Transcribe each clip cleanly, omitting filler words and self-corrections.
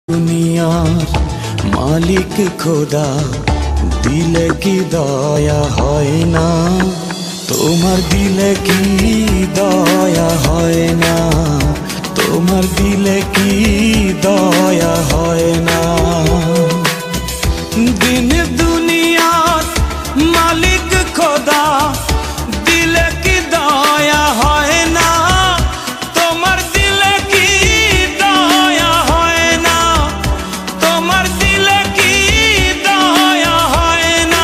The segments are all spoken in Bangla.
দুনিয়ার মালিক খোদা দিলে কি দয়া হয় না? তোমার দিলে কি দয়া হয় না? তোমার দিলে কি দয়া হয় না? দিন দুনিয়ার মালিক খোদা দিলে কি দয়া হয় না? তোমার দিলে কি দয়া হয় না? তোমার দিলে কি দয়া হয় না?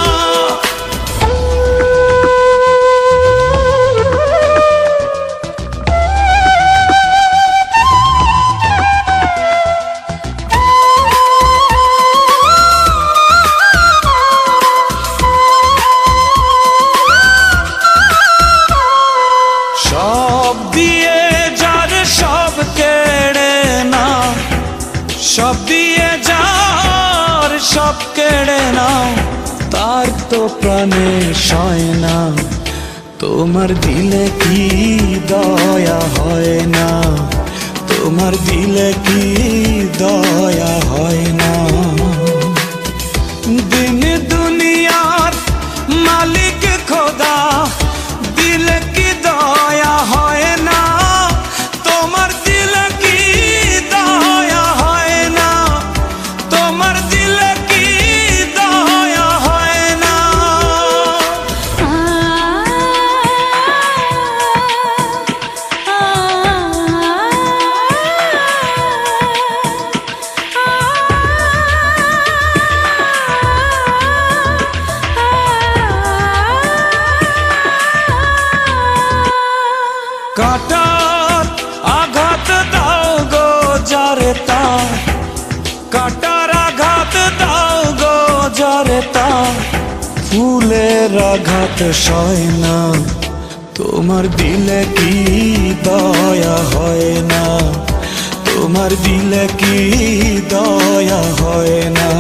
সব দিয়ে যার সব কেড়ে না, সব দিয়ে যার সব কেড়ে নাও, তার তো প্রাণে সয় না। তোমার দিলে কি দয়া হয় না? তোমার দিলে কি দয়া হয় না? দিন দুনিয়ার মালিক খোদা দিলে কি দয়া হয় না? তোমার দিলে কি দয়া হয় না? তোমার দিলে কি দয়া হয় না? কাটার আঘাত দাও গো যারে তার, কাটার আঘাত দাও গো যারে তার, ফুলের আঘাত সয় না। তোমার দিলে কি দয়া হয় না? তোমার দিলে কি দয়া হয় না?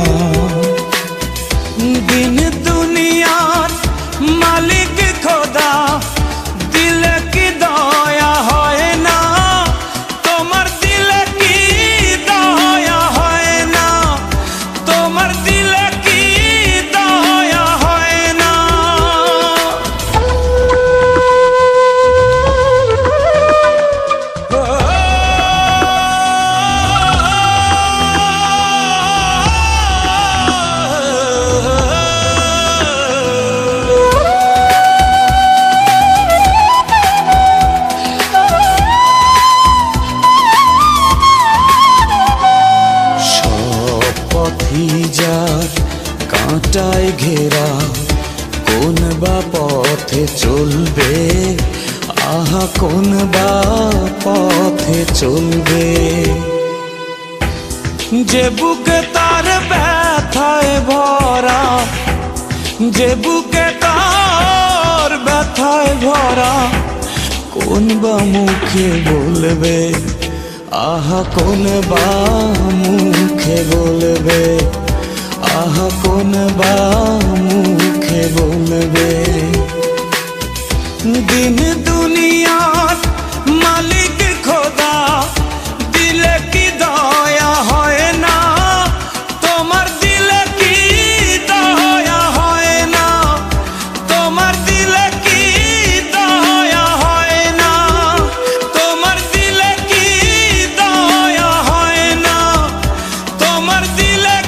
দিন দুনিয়ার মালিক খোদা দিলে কি দয়া হয় না? তোমার দিলে কি দয়া হয় না? তোমার দিলে কি দয়া হয় না? যার কাঁটায় ঘেরা, কোন বা পথে চলবে? আহা কোন বা পথে চলবে? যে বুকে তার ব্যথায় ভরা, যে বুকে তার ব্যথায় ভরা, কোন বা মুখে বলবে? আহা কোন বা মুখে বলবে? আহা কোন বা মুখে বলবে? দিন দুনিয়ার মালিক খোদা দিলে কি দয়া হয় না? তোমার দিলে কি দয়া হয় না? তোমার দিলে কি দয়া হয় না? তোমার দিলে কি দয়া হয় না? তোমার দিলে